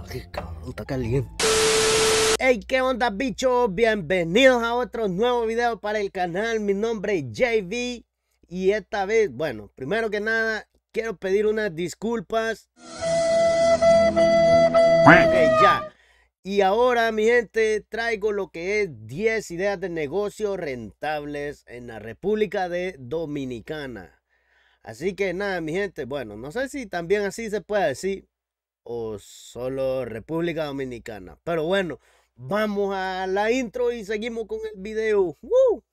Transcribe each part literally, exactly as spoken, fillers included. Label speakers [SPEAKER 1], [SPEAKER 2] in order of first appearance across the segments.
[SPEAKER 1] Ay, cabrón, está caliente. Hey, ¿qué onda, bichos? Bienvenidos a otro nuevo video para el canal. Mi nombre es J V y esta vez, bueno, primero que nada, quiero pedir unas disculpas. Ok, ya. Y ahora, mi gente, traigo lo que es diez ideas de negocio rentables en la República de Dominicana. Así que nada, mi gente, bueno, no sé si también así se puede decir o solo República Dominicana. Pero bueno, vamos a la intro y seguimos con el video. ¡Woo!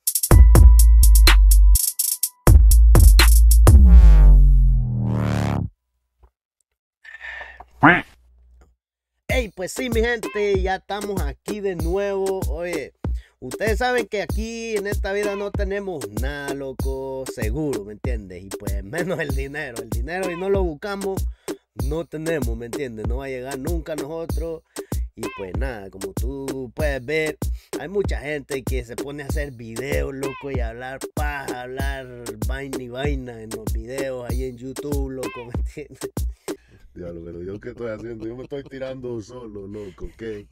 [SPEAKER 1] Hey, pues sí, mi gente, ya estamos aquí de nuevo. Oye, ustedes saben que aquí en esta vida no tenemos nada, loco, seguro, ¿me entiendes? Y pues menos el dinero. El dinero, y no lo buscamos, no tenemos, ¿me entiendes? No va a llegar nunca a nosotros. Y pues nada, como tú puedes ver, hay mucha gente que se pone a hacer videos, loco, y a hablar paja, hablar vaina y vaina en los videos ahí en YouTube, loco, ¿me entiendes?
[SPEAKER 2] Diablo, pero yo qué estoy haciendo, yo me estoy tirando solo, loco, ¿qué?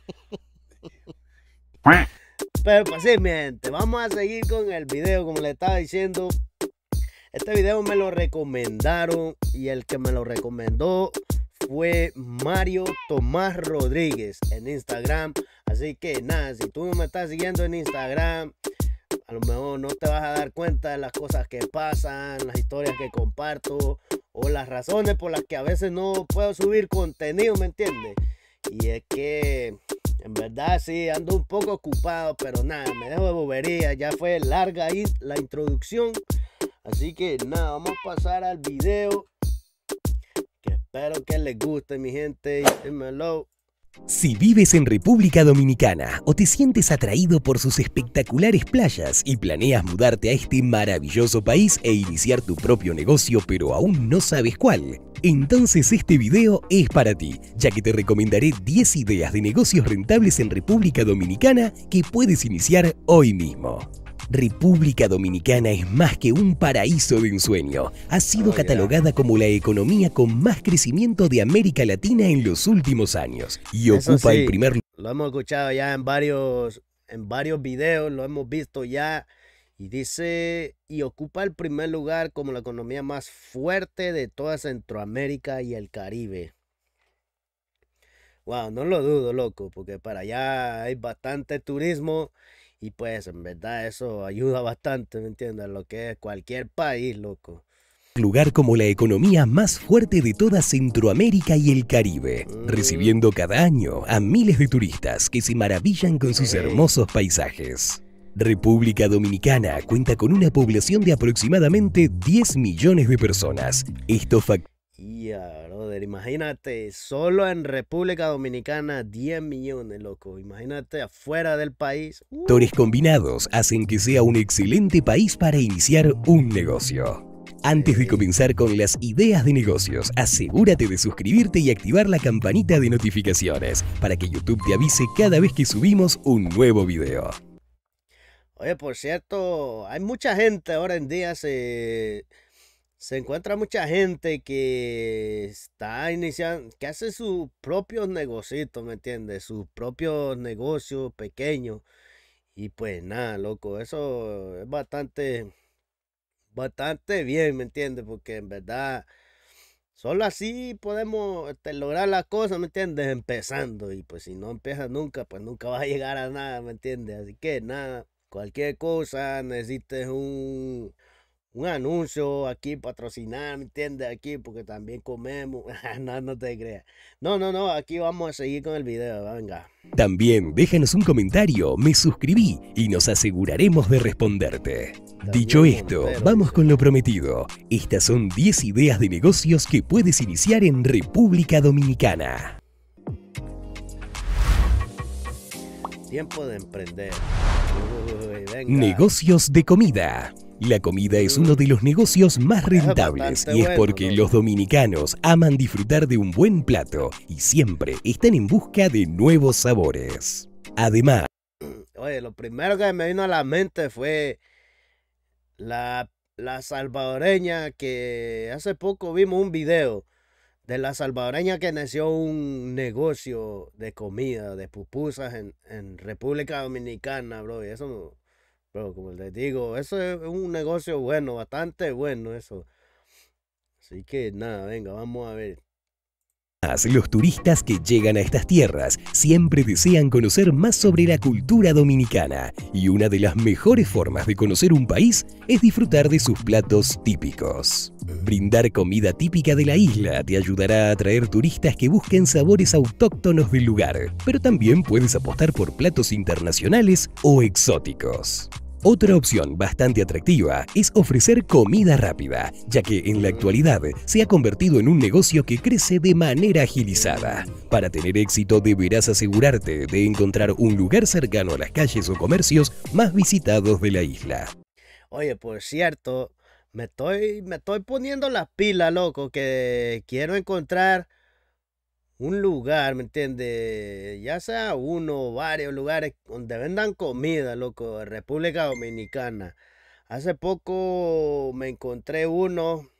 [SPEAKER 1] Pero pues sí, mi gente, vamos a seguir con el video, como le estaba diciendo. Este video me lo recomendaron y el que me lo recomendó fue Mario Tomás Rodríguez en Instagram. Así que nada, si tú no me estás siguiendo en Instagram, a lo mejor no te vas a dar cuenta de las cosas que pasan, las historias que comparto o las razones por las que a veces no puedo subir contenido, ¿me entiendes? Y es que en verdad sí ando un poco ocupado, pero nada, me dejo de bobería. Ya fue larga ahí la introducción. Así que nada, vamos a pasar al video, que espero que les guste, mi gente. Dímelo.
[SPEAKER 3] Si vives en República Dominicana o te sientes atraído por sus espectaculares playas y planeas mudarte a este maravilloso país e iniciar tu propio negocio pero aún no sabes cuál, entonces este video es para ti, ya que te recomendaré diez ideas de negocios rentables en República Dominicana que puedes iniciar hoy mismo. República Dominicana es más que un paraíso de ensueño. Ha sido
[SPEAKER 1] Oh, yeah.
[SPEAKER 3] catalogada como la economía con más crecimiento de América Latina en los últimos años y
[SPEAKER 1] Eso
[SPEAKER 3] ocupa
[SPEAKER 1] sí,
[SPEAKER 3] el primer lugar.
[SPEAKER 1] lo hemos escuchado ya en varios, en varios videos, lo hemos visto ya. Y dice, y ocupa el primer lugar como la economía más fuerte de toda Centroamérica y el Caribe. Wow, no lo dudo, loco, porque para allá hay bastante turismo y pues en verdad eso ayuda bastante, ¿me entiendes? A lo que es cualquier país, loco.
[SPEAKER 3] lugar como la economía más fuerte de toda Centroamérica y el Caribe,
[SPEAKER 1] Mm.
[SPEAKER 3] recibiendo cada año a miles de turistas que se maravillan con sus
[SPEAKER 1] Ey.
[SPEAKER 3] hermosos paisajes. República Dominicana cuenta con una población de aproximadamente diez millones de personas. Esto factura
[SPEAKER 1] Ya, brother, imagínate, solo en República Dominicana diez millones, loco. Imagínate afuera del país. Uh.
[SPEAKER 3] factores combinados hacen que sea un excelente país para iniciar un negocio. Antes de comenzar con las ideas de negocios, asegúrate de suscribirte y activar la campanita de notificaciones para que YouTube te avise cada vez que subimos un nuevo video.
[SPEAKER 1] Oye, por cierto, hay mucha gente ahora en día, se, se encuentra mucha gente que está iniciando, que hace sus propios negocios, ¿me entiendes? Sus propios negocios pequeños. Y pues nada, loco, eso es bastante, bastante bien, ¿me entiendes? Porque en verdad, solo así podemos este, lograr las cosas, ¿me entiendes? Empezando. Y pues si no empiezas nunca, pues nunca vas a llegar a nada, ¿me entiendes? Así que nada. Cualquier cosa, necesites un, un anuncio aquí, patrocinar, ¿me entiendes? Aquí, porque también comemos. No, no te creas. No, no, no, aquí vamos a seguir con el video, venga.
[SPEAKER 3] También déjanos un comentario, me suscribí y nos aseguraremos de responderte. Dicho esto,
[SPEAKER 1] Montero,
[SPEAKER 3] vamos
[SPEAKER 1] dice.
[SPEAKER 3] con lo prometido. Estas son diez ideas de negocios que puedes iniciar en República Dominicana.
[SPEAKER 1] Tiempo de emprender. Uy, venga.
[SPEAKER 3] Negocios de comida. La comida es uno de los negocios más
[SPEAKER 1] es
[SPEAKER 3] rentables
[SPEAKER 1] bastante
[SPEAKER 3] y es
[SPEAKER 1] bueno,
[SPEAKER 3] porque
[SPEAKER 1] ¿no?
[SPEAKER 3] los dominicanos aman disfrutar de un buen plato y siempre están en busca de nuevos sabores. Además,
[SPEAKER 1] Oye, lo primero que me vino a la mente fue la, la salvadoreña, que hace poco vimos un video de la salvadoreña que nació un negocio de comida, de pupusas en, en República Dominicana, bro. Y eso, bro, como les digo, eso es un negocio bueno, bastante bueno eso. Así que nada, venga, vamos a ver.
[SPEAKER 3] Los turistas que llegan a estas tierras siempre desean conocer más sobre la cultura dominicana, y una de las mejores formas de conocer un país es disfrutar de sus platos típicos. Brindar comida típica de la isla te ayudará a atraer turistas que busquen sabores autóctonos del lugar, pero también puedes apostar por platos internacionales o exóticos. Otra opción bastante atractiva es ofrecer comida rápida, ya que en la actualidad se ha convertido en un negocio que crece de manera agilizada. Para tener éxito deberás asegurarte de encontrar un lugar cercano a las calles o comercios más visitados de la isla.
[SPEAKER 1] Oye, por cierto, me estoy, me estoy poniendo las pilas, loco, que quiero encontrar un lugar, ¿me entiendes? Ya sea uno o varios lugares donde vendan comida, loco, de República Dominicana. Hace poco me encontré uno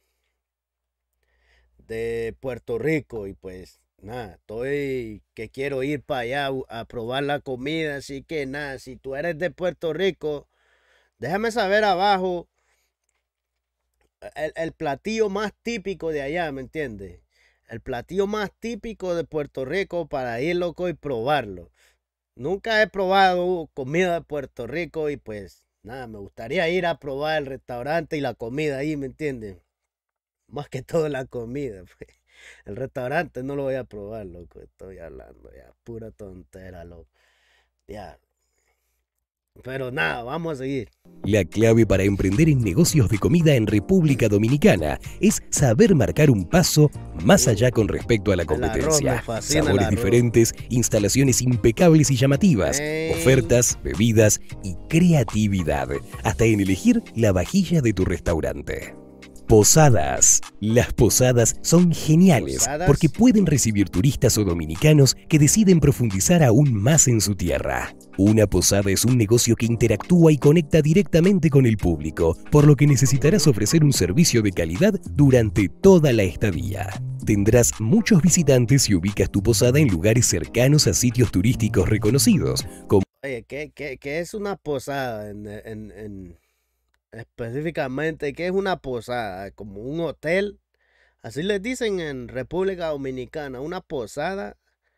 [SPEAKER 1] de Puerto Rico y pues nada, estoy que quiero ir para allá a probar la comida, así que nada, si tú eres de Puerto Rico, déjame saber abajo el, el platillo más típico de allá, ¿me entiendes? El platillo más típico de Puerto Rico para ir, loco, y probarlo. Nunca he probado comida de Puerto Rico y pues nada, me gustaría ir a probar el restaurante y la comida ahí, ¿me entienden? Más que todo la comida, pues. El restaurante no lo voy a probar, loco, estoy hablando ya, pura tontera, loco. Ya. Pero nada, vamos a seguir.
[SPEAKER 3] La clave para emprender en negocios de comida en República Dominicana es saber marcar un paso más allá con respecto a la competencia. Sabores diferentes, instalaciones impecables y llamativas,
[SPEAKER 1] Ey.
[SPEAKER 3] ofertas, bebidas y creatividad, hasta en elegir la vajilla de tu restaurante. Posadas. Las posadas son geniales
[SPEAKER 1] ¿Posadas?
[SPEAKER 3] porque pueden recibir turistas o dominicanos que deciden profundizar aún más en su tierra. Una posada es un negocio que interactúa y conecta directamente con el público, por lo que necesitarás ofrecer un servicio de calidad durante toda la estadía. Tendrás muchos visitantes si ubicas tu posada en lugares cercanos a sitios turísticos reconocidos, como
[SPEAKER 1] Oye, ¿qué, qué, qué es una posada en, en, en específicamente? ¿Qué es una posada? Como un hotel. Así les dicen en República Dominicana, una posada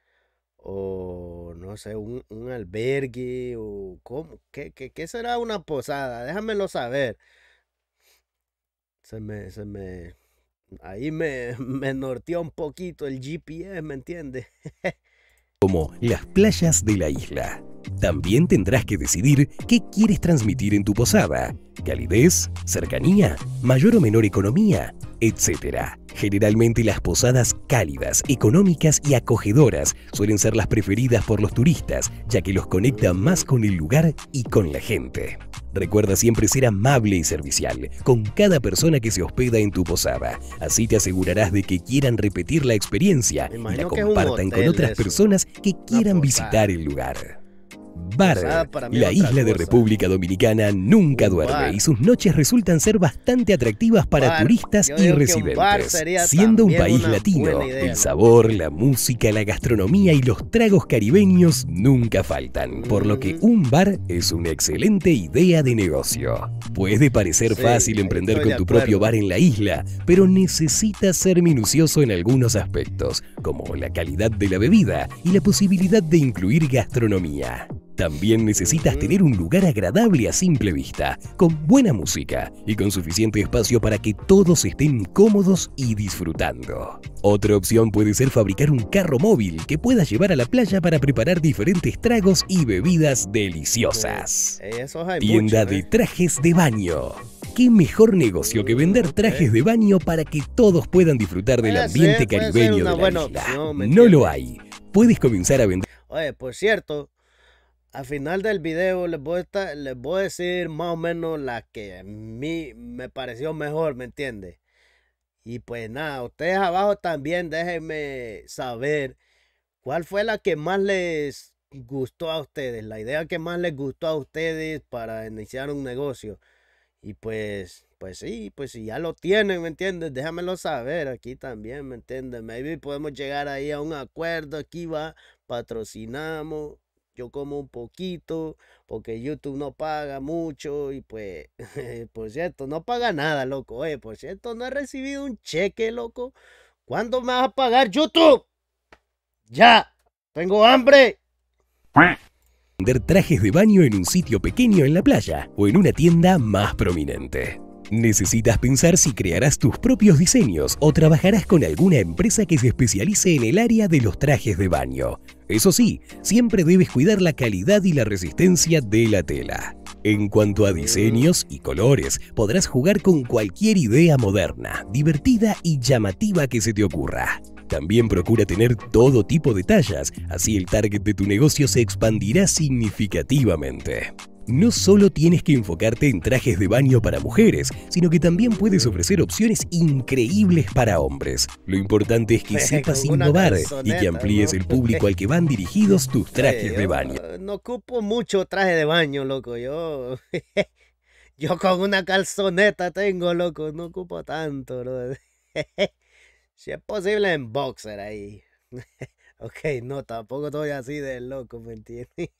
[SPEAKER 1] o no sé, un, un albergue o cómo, ¿qué, qué, qué será una posada? Déjamelo saber. Se me, se me, ahí me, me norteó un poquito el G P S, ¿me entiendes?
[SPEAKER 3] como las playas de la isla. También tendrás que decidir qué quieres transmitir en tu posada: calidez, cercanía, mayor o menor economía, etcétera. Generalmente las posadas cálidas, económicas y acogedoras suelen ser las preferidas por los turistas, ya que los conecta más con el lugar y con la gente. Recuerda siempre ser amable y servicial con cada persona que se hospeda en tu posada. Así te asegurarás de que quieran repetir la experiencia
[SPEAKER 1] Me
[SPEAKER 3] y la
[SPEAKER 1] imagino que es un
[SPEAKER 3] compartan con
[SPEAKER 1] hotel
[SPEAKER 3] otras
[SPEAKER 1] eso,
[SPEAKER 3] personas que quieran
[SPEAKER 1] posada.
[SPEAKER 3] visitar el lugar. Bar.
[SPEAKER 1] Posada para mí es
[SPEAKER 3] La
[SPEAKER 1] otra
[SPEAKER 3] isla de
[SPEAKER 1] cosa.
[SPEAKER 3] República Dominicana nunca
[SPEAKER 1] Un
[SPEAKER 3] duerme
[SPEAKER 1] bar.
[SPEAKER 3] y sus noches resultan ser bastante atractivas para
[SPEAKER 1] Bar.
[SPEAKER 3] turistas
[SPEAKER 1] Yo
[SPEAKER 3] y
[SPEAKER 1] digo que un bar
[SPEAKER 3] residentes.
[SPEAKER 1] sería
[SPEAKER 3] Siendo un
[SPEAKER 1] también
[SPEAKER 3] país
[SPEAKER 1] una
[SPEAKER 3] latino,
[SPEAKER 1] buena idea,
[SPEAKER 3] el
[SPEAKER 1] ¿no?
[SPEAKER 3] sabor, la música, la gastronomía y los tragos caribeños nunca faltan, por lo que
[SPEAKER 1] Ujú.
[SPEAKER 3] un bar es una excelente idea de negocio. Puede parecer
[SPEAKER 1] Sí,
[SPEAKER 3] fácil
[SPEAKER 1] ahí
[SPEAKER 3] emprender
[SPEAKER 1] estoy
[SPEAKER 3] con
[SPEAKER 1] de
[SPEAKER 3] tu propio
[SPEAKER 1] acuerdo.
[SPEAKER 3] bar en la isla, pero necesitas ser minucioso en algunos aspectos, como la calidad de la bebida y la posibilidad de incluir gastronomía. También necesitas
[SPEAKER 1] Ujú.
[SPEAKER 3] tener un lugar agradable a simple vista, con buena música y con suficiente espacio para que todos estén cómodos y disfrutando. Otra opción puede ser fabricar un carro móvil que puedas llevar a la playa para preparar diferentes tragos y bebidas deliciosas.
[SPEAKER 1] Eh, esos hay
[SPEAKER 3] Tienda
[SPEAKER 1] muchos,
[SPEAKER 3] de
[SPEAKER 1] ¿eh?
[SPEAKER 3] trajes de baño. ¿Qué mejor negocio que vender
[SPEAKER 1] Ok.
[SPEAKER 3] trajes de baño para que todos puedan disfrutar del
[SPEAKER 1] Puede
[SPEAKER 3] ambiente
[SPEAKER 1] ser, puede ser
[SPEAKER 3] caribeño
[SPEAKER 1] una
[SPEAKER 3] de la
[SPEAKER 1] buena
[SPEAKER 3] isla?
[SPEAKER 1] opción, ¿me
[SPEAKER 3] No lo
[SPEAKER 1] entiendes?
[SPEAKER 3] hay. Puedes comenzar a vender
[SPEAKER 1] Oye, por cierto, al final del video les voy a estar- les voy a decir más o menos la que a mí me pareció mejor, ¿me entiendes? Y pues nada, ustedes abajo también déjenme saber cuál fue la que más les gustó a ustedes, la idea que más les gustó a ustedes para iniciar un negocio. Y pues pues sí, pues si ya lo tienen, ¿me entiendes? Déjamelo saber aquí también, ¿me entiendes? Maybe podemos llegar ahí a un acuerdo, aquí va, patrocinamos, yo como un poquito, porque YouTube no paga mucho y pues, por cierto, no paga nada, loco. Oye, por cierto, no he recibido un cheque, loco. ¿Cuándo me vas a pagar, YouTube? Ya, tengo hambre.
[SPEAKER 3] Vender trajes de baño en un sitio pequeño en la playa o en una tienda más prominente. Necesitas pensar si crearás tus propios diseños o trabajarás con alguna empresa que se especialice en el área de los trajes de baño. Eso sí, siempre debes cuidar la calidad y la resistencia de la tela. En cuanto a diseños y colores, podrás jugar con cualquier idea moderna, divertida y llamativa que se te ocurra. También procura tener todo tipo de tallas, así el target de tu negocio se expandirá significativamente. No solo tienes que enfocarte en trajes de baño para mujeres, sino que también puedes ofrecer opciones increíbles para hombres. Lo importante es que sepas innovar y que amplíes el público al que van dirigidos tus trajes de baño.
[SPEAKER 1] No ocupo mucho traje de baño, loco. Yo, yo con una calzoneta tengo, loco. No ocupo tanto, bro. Si es posible en boxer ahí. Ok, no, tampoco estoy así de loco, ¿me entiendes?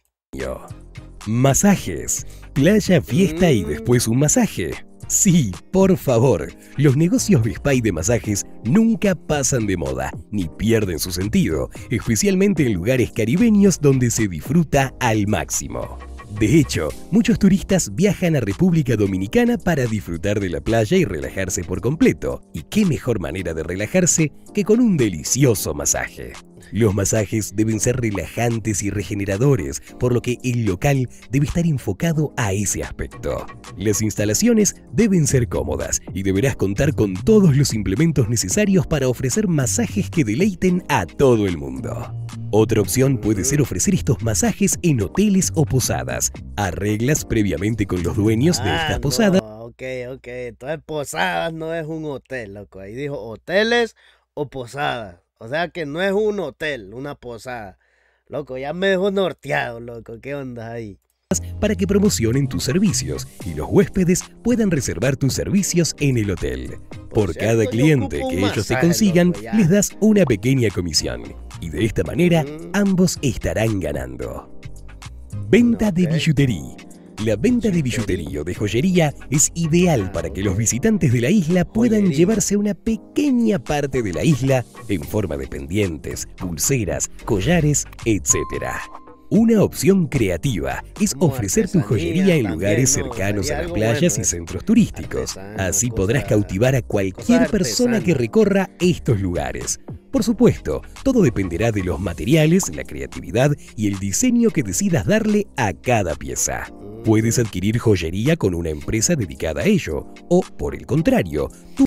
[SPEAKER 3] Masajes, playa, fiesta y después un masaje. Sí, por favor, los negocios de spa y de masajes nunca pasan de moda, ni pierden su sentido, especialmente en lugares caribeños donde se disfruta al máximo. De hecho, muchos turistas viajan a República Dominicana para disfrutar de la playa y relajarse por completo. ¿Y qué mejor manera de relajarse que con un delicioso masaje? Los masajes deben ser relajantes y regeneradores, por lo que el local debe estar enfocado a ese aspecto. Las instalaciones deben ser cómodas y deberás contar con todos los implementos necesarios para ofrecer masajes que deleiten a todo el mundo. Otra opción puede ser ofrecer estos masajes en hoteles o posadas. Arreglas previamente con los dueños de estas
[SPEAKER 1] Ah,
[SPEAKER 3] posadas.
[SPEAKER 1] no, ok, ok. Entonces posadas no es un hotel, loco. Ahí dijo hoteles o posadas. O sea que no es un hotel, una posada. Loco, ya me dejó norteado, loco. ¿Qué onda ahí?
[SPEAKER 3] Para que promocionen tus servicios y los huéspedes puedan reservar tus servicios en el hotel. Por
[SPEAKER 1] cierto,
[SPEAKER 3] cada
[SPEAKER 1] yo
[SPEAKER 3] cliente
[SPEAKER 1] ocupo un
[SPEAKER 3] que ellos te
[SPEAKER 1] masaje,
[SPEAKER 3] consigan,
[SPEAKER 1] loco, ya.
[SPEAKER 3] les das una pequeña comisión. Y de esta manera,
[SPEAKER 1] Mm.
[SPEAKER 3] ambos estarán ganando. Venta de
[SPEAKER 1] Ok.
[SPEAKER 3] billutería. La venta de billutería o de joyería es ideal
[SPEAKER 1] Ah,
[SPEAKER 3] para que
[SPEAKER 1] ok.
[SPEAKER 3] los visitantes de la isla puedan
[SPEAKER 1] Joyería.
[SPEAKER 3] llevarse una pequeña parte de la isla en forma de pendientes, pulseras, collares, etcétera. Una opción creativa es
[SPEAKER 1] Como
[SPEAKER 3] ofrecer tu
[SPEAKER 1] artesanía
[SPEAKER 3] joyería en
[SPEAKER 1] también,
[SPEAKER 3] lugares
[SPEAKER 1] ¿no?
[SPEAKER 3] cercanos
[SPEAKER 1] Sería
[SPEAKER 3] a las
[SPEAKER 1] algo
[SPEAKER 3] playas
[SPEAKER 1] bueno
[SPEAKER 3] y
[SPEAKER 1] eso.
[SPEAKER 3] centros turísticos.
[SPEAKER 1] Artesano,
[SPEAKER 3] Así
[SPEAKER 1] cosa-
[SPEAKER 3] podrás cautivar a cualquier
[SPEAKER 1] cosa
[SPEAKER 3] persona que
[SPEAKER 1] artesana.
[SPEAKER 3] recorra estos lugares. Por supuesto, todo dependerá de los materiales, la creatividad y el diseño que decidas darle a cada pieza. Puedes adquirir joyería con una empresa dedicada a ello, o por el contrario,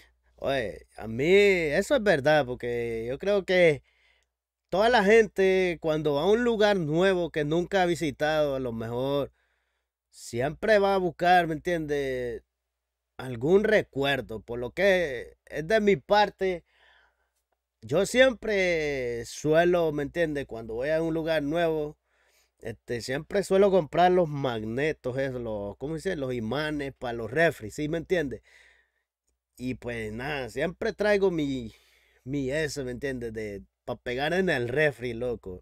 [SPEAKER 1] Oye, a mí eso es verdad, porque yo creo que toda la gente cuando va a un lugar nuevo que nunca ha visitado, a lo mejor siempre va a buscar, ¿me entiendes? Algún recuerdo, por lo que es de mi parte, yo siempre suelo, ¿me entiendes? Cuando voy a un lugar nuevo, este, siempre suelo comprar los magnetos, esos, los, ¿cómo se dice? Los imanes para los refris, ¿sí me entiendes? Y pues nada, siempre traigo mi, mi eso, ¿me entiendes? De, para pegar en el refri, loco.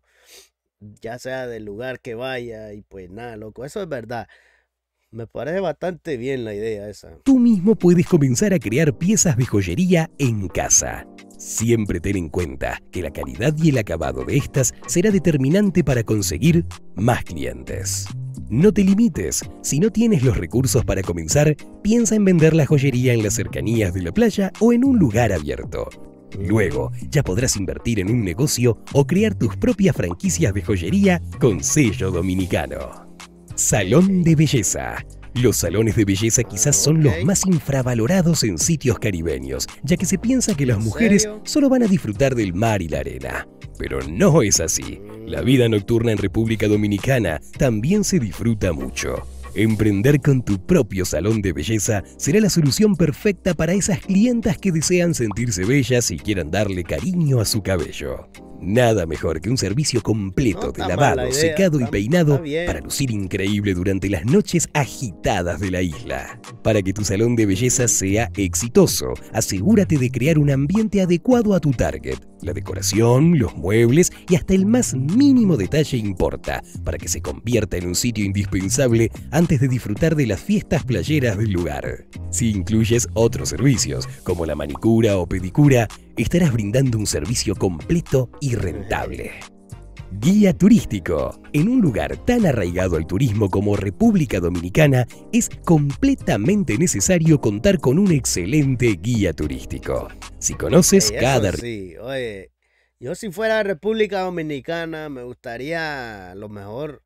[SPEAKER 1] Ya sea del lugar que vaya y pues nada, loco, eso es verdad. Me parece bastante bien la idea esa.
[SPEAKER 3] tú mismo puedes comenzar a crear piezas de joyería en casa. Siempre ten en cuenta que la calidad y el acabado de estas será determinante para conseguir más clientes. No te limites. Si no tienes los recursos para comenzar, piensa en vender la joyería en las cercanías de la playa o en un lugar abierto. Luego, ya podrás invertir en un negocio o crear tus propias franquicias de joyería con sello dominicano. Salón de belleza. Los salones de belleza quizás son los
[SPEAKER 1] ok.
[SPEAKER 3] más infravalorados en sitios caribeños, ya que se piensa que las
[SPEAKER 1] ¿En
[SPEAKER 3] mujeres
[SPEAKER 1] serio?
[SPEAKER 3] solo van a disfrutar del mar y la arena. Pero no es así. La vida nocturna en República Dominicana también se disfruta mucho. Emprender con tu propio salón de belleza será la solución perfecta para esas clientas que desean sentirse bellas y quieran darle cariño a su cabello. Nada mejor que un servicio completo
[SPEAKER 1] No
[SPEAKER 3] de
[SPEAKER 1] está mala
[SPEAKER 3] lavado,
[SPEAKER 1] idea,
[SPEAKER 3] secado y
[SPEAKER 1] está, está
[SPEAKER 3] peinado
[SPEAKER 1] bien.
[SPEAKER 3] para lucir increíble durante las noches agitadas de la isla. Para que tu salón de belleza sea exitoso, asegúrate de crear un ambiente adecuado a tu target. La decoración, los muebles y hasta el más mínimo detalle importa para que se convierta en un sitio indispensable antes de disfrutar de las fiestas playeras del lugar. Si incluyes otros servicios, como la manicura o pedicura, estarás brindando un servicio completo y rentable. Guía turístico. En un lugar tan arraigado al turismo como República Dominicana, es completamente necesario contar con un excelente guía turístico. Si conoces
[SPEAKER 1] Ey,
[SPEAKER 3] cada...
[SPEAKER 1] eso sí, oye, yo si fuera República Dominicana me gustaría a lo mejor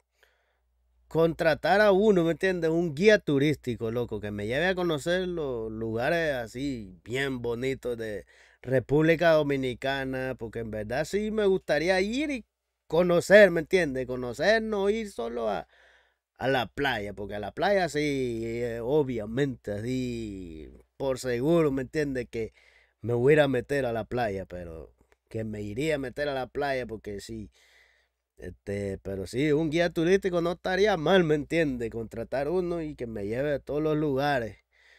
[SPEAKER 1] contratar a uno, ¿me entiendes? Un guía turístico, loco, que me lleve a conocer los lugares así bien bonitos de República Dominicana, porque en verdad sí me gustaría ir y conocer, ¿me entiendes? Conocer, no ir solo a, a la playa, porque a la playa sí, eh, obviamente, así, por seguro, ¿me entiendes? Que me voy a ir a meter a la playa, pero que me iría a meter a la playa, porque sí. Este, pero sí, un guía turístico no estaría mal, ¿me entiende? Contratar uno y que me lleve a todos los lugares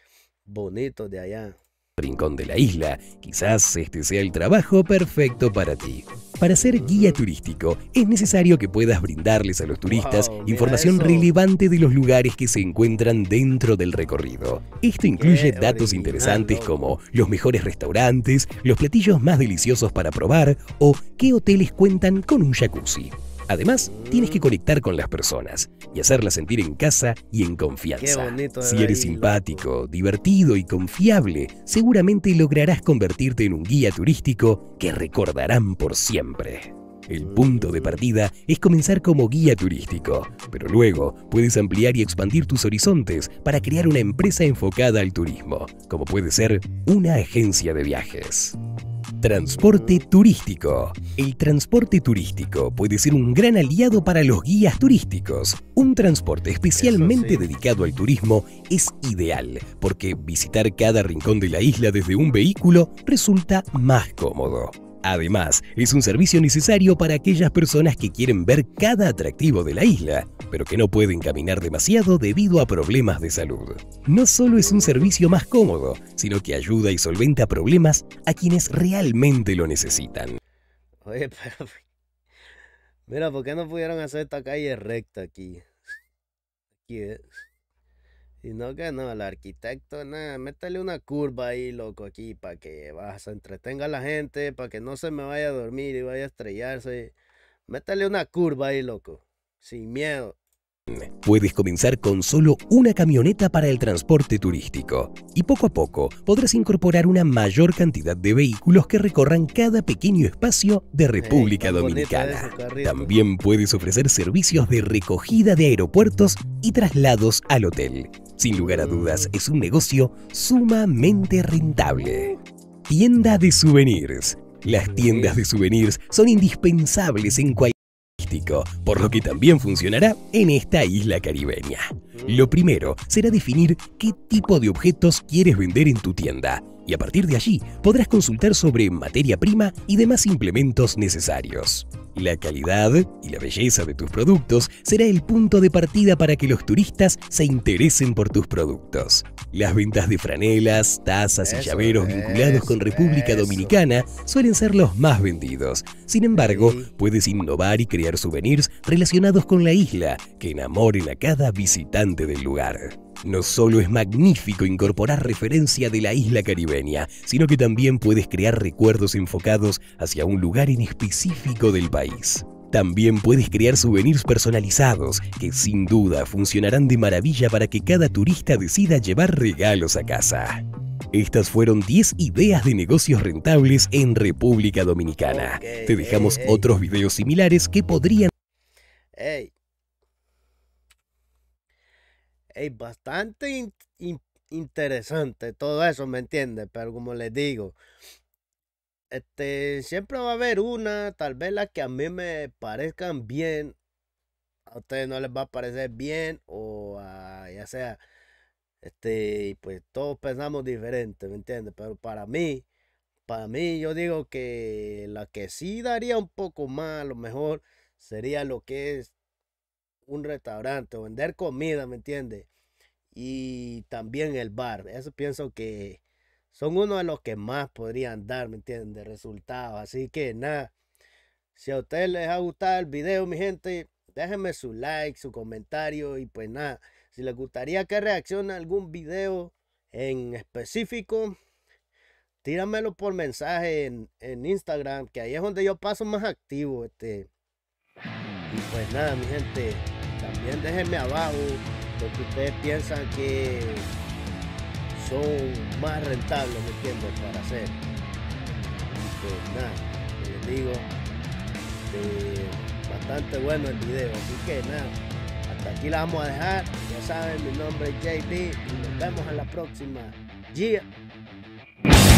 [SPEAKER 1] bonitos de allá.
[SPEAKER 3] rincón de la isla, quizás este sea el trabajo perfecto para ti. Para ser guía turístico, es necesario que puedas brindarles a los turistas
[SPEAKER 1] Wow, mira
[SPEAKER 3] información
[SPEAKER 1] eso.
[SPEAKER 3] relevante de los lugares que se encuentran dentro del recorrido. Esto incluye
[SPEAKER 1] Qué
[SPEAKER 3] datos
[SPEAKER 1] original,
[SPEAKER 3] interesantes
[SPEAKER 1] loco.
[SPEAKER 3] como los mejores restaurantes, los platillos más deliciosos para probar o qué hoteles cuentan con un jacuzzi. Además, tienes que conectar con las personas y hacerlas sentir en casa y en
[SPEAKER 1] Qué
[SPEAKER 3] confianza.
[SPEAKER 1] bonito
[SPEAKER 3] Si
[SPEAKER 1] es
[SPEAKER 3] eres
[SPEAKER 1] ahí,
[SPEAKER 3] simpático,
[SPEAKER 1] loco.
[SPEAKER 3] divertido y confiable, seguramente lograrás convertirte en un guía turístico que recordarán por siempre. El punto de partida es comenzar como guía turístico, pero luego puedes ampliar y expandir tus horizontes para crear una empresa enfocada al turismo, como puede ser una agencia de viajes. Transporte turístico. El transporte turístico puede ser un gran aliado para los guías turísticos. Un transporte especialmente
[SPEAKER 1] sí.
[SPEAKER 3] dedicado al turismo es ideal, porque visitar cada rincón de la isla desde un vehículo resulta más cómodo. Además, es un servicio necesario para aquellas personas que quieren ver cada atractivo de la isla, pero que no pueden caminar demasiado debido a problemas de salud. No solo es un servicio más cómodo, sino que ayuda y solventa problemas a quienes realmente lo necesitan.
[SPEAKER 1] Oye, pero mira, ¿por qué no pudieron hacer esta calle recta aquí? Aquí es. Y no que no, el arquitecto, nada, métale una curva ahí, loco, aquí, para que vas a entretenga a la gente, para que no se me vaya a dormir y vaya a estrellarse. Métale una curva ahí, loco, sin miedo.
[SPEAKER 3] Puedes comenzar con solo una camioneta para el transporte turístico y poco a poco podrás incorporar una mayor cantidad de vehículos que recorran cada pequeño espacio de República
[SPEAKER 1] Ey, tan bonito
[SPEAKER 3] Dominicana.
[SPEAKER 1] eso, carrito.
[SPEAKER 3] También puedes ofrecer servicios de recogida de aeropuertos y traslados al hotel. Sin lugar a dudas, es un negocio sumamente rentable. Tienda de souvenirs. Las tiendas de souvenirs son indispensables en cualquier por lo que también funcionará en esta isla caribeña. Lo primero será definir qué tipo de objetos quieres vender en tu tienda y a partir de allí podrás consultar sobre materia prima y demás implementos necesarios. La calidad y la belleza de tus productos será el punto de partida para que los turistas se interesen por tus productos. Las ventas de franelas, tazas y
[SPEAKER 1] Eso,
[SPEAKER 3] llaveros vinculados con
[SPEAKER 1] eso,
[SPEAKER 3] República
[SPEAKER 1] eso.
[SPEAKER 3] Dominicana suelen ser los más vendidos. Sin embargo,
[SPEAKER 1] Sí.
[SPEAKER 3] puedes innovar y crear souvenirs relacionados con la isla que enamoren a cada visitante del lugar. No solo es magnífico incorporar referencia de la isla caribeña, sino que también puedes crear recuerdos enfocados hacia un lugar en específico del país. También puedes crear souvenirs personalizados que sin duda funcionarán de maravilla para que cada turista decida llevar regalos a casa. Estas fueron diez ideas de negocios rentables en República Dominicana.
[SPEAKER 1] Ok,
[SPEAKER 3] Te dejamos
[SPEAKER 1] ey, ey.
[SPEAKER 3] otros videos similares que podrían...
[SPEAKER 1] Ey. Ey, bastante in- in- interesante todo eso, ¿me entiendes? Pero como les digo, este, siempre va a haber una, tal vez las que a mí me parezcan bien, a ustedes no les va a parecer bien, o a, ya sea, este, pues todos pensamos diferente, ¿me entiendes? Pero para mí, para mí yo digo que la que sí daría un poco más, a lo mejor sería lo que es un restaurante o vender comida, ¿me entiendes? Y también el bar. Eso pienso que son uno de los que más podrían dar, ¿me entiendes? Resultados. Así que nada, si a ustedes les ha gustado el video, mi gente, déjenme su like, su comentario y pues nada, si les gustaría que reaccione a algún video en específico, tíramelo por mensaje en, en Instagram, que ahí es donde yo paso más activo. Este. Y pues nada, mi gente, también déjenme abajo lo que ustedes piensan que son más rentables, ¿me entiendes? Para hacer. Y pues nada, les digo, eh, bastante bueno el video, así que nada, hasta aquí la vamos a dejar. Ya saben, mi nombre es J B y nos vemos en la próxima. Yeah.